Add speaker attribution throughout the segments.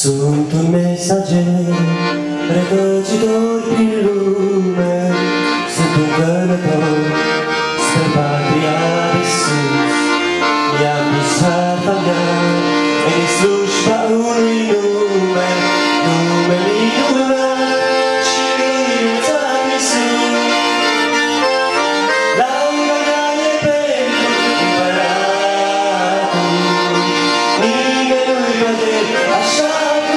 Speaker 1: Sunt un mesager, rătăcitor prin lume, sunt un călător spre patria de sus. I-am dus harta mea în slujba unui nume, nume minunat și înălțat Iisus. Lauda mea e pentru Împăratul, nimeni nu-i poate așa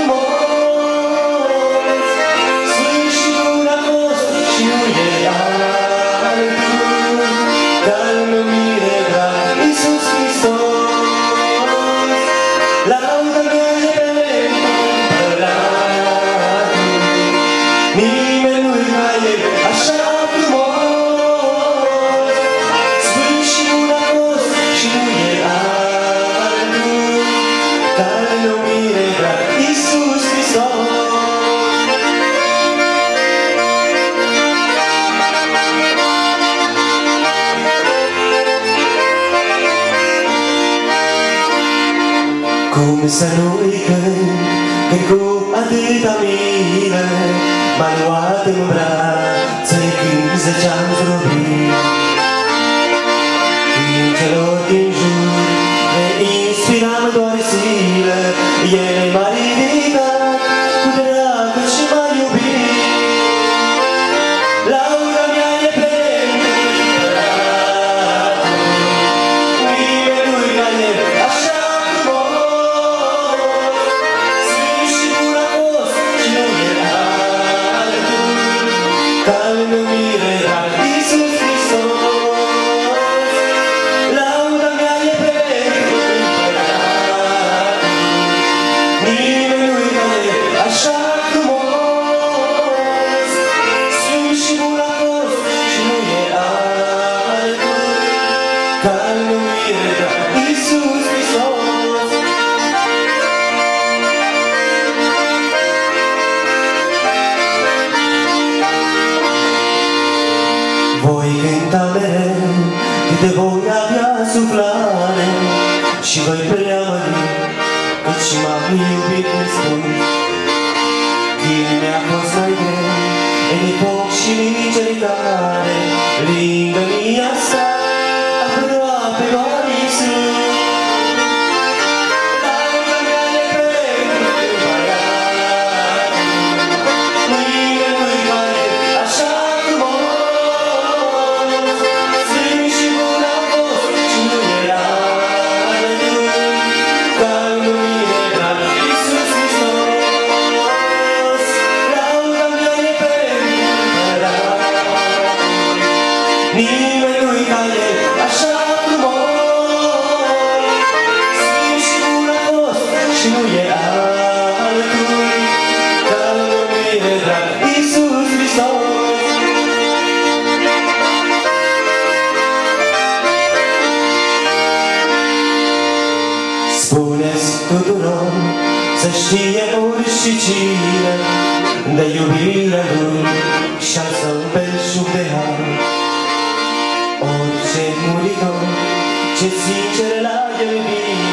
Speaker 1: frumos. Sfânt și bun a fost și nu e altul, ca-l numire drag Iisus Hristos. Lauda mea e pentru Împăratul, nimeni nu-i ca El așa frumos. Sfânt și bun a fost și nu e altul, ca-l numire drag Iisus Hristos. Cum să nu-i cânt cu atâta milă, m-a luat în brațe când 10 ani zdrobit. Fiind celor din jur ne inspiram doar silă, El m-a ridicat cu dragă și m-a iubit. Lauda mea e pentru Împăratul, nimeni nu-i ca El așa frumos. Sfânt și bun a fost și nu e altul, ca-l numire drag Iisus Hristos. Lauda mea e pentru Împăratul, nimeni nu-i ca El așa frumos. Sfânt și bun a fost și nu e altul, ca-l numire drag Iisus Hristos. Voi cânta mereu câte voi avea suflare și voi preamări căci m-am iubit nespus. Când mi-a fost mai greu în epoci și nici iertare, lângă mia sa aproape doar Iisus. Lauda mea e pentru Împăratul, nimeni nu-i ca El așa frumos. Sfânt și bun a fost și nu e altul, ca-l numire drag Iisus Hristos. Lauda mea e pentru Împăratul, nimeni nu-i ca El așa frumos. Sfânt și bun a fost și nu e altul, ca-l numire drag Iisus Hristos. Spuneți tuturor să știe oricine de iubirea Lui și-al său belșug de har. Orice muritor ce sincer l-a iubit,